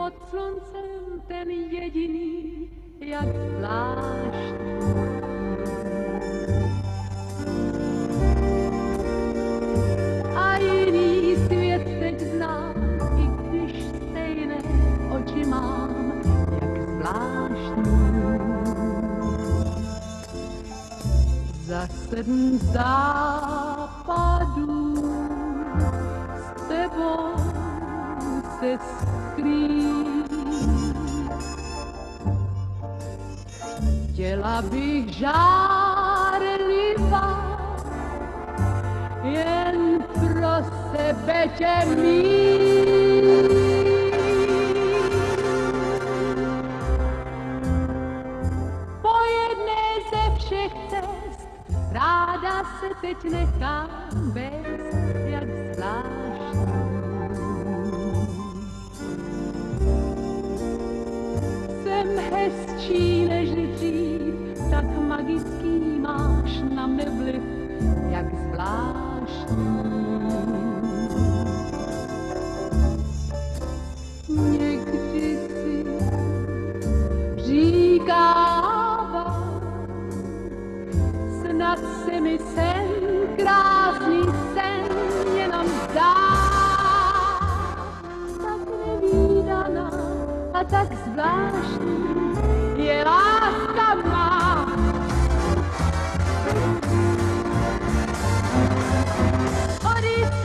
pod sluncem ten jediný, jak zvláštní. A jiný svět teď znám, i když stejné oči mám, jak zvláštní. Za 7 západů s tebou se skrýt. Chtěla bych žárlivá jen pro sebe tě mít. Po jedné ze všech cest ráda se teď nechám vést, jak zvláštní. Jsem hezčí než dřív, tak magický máš na mne vliv, jak zvláštní. Někdy si říkávám, snad se mi sen, krásný sen, jenom zdá. Tak nevídaná a tak zvláštní je láska má. Odíď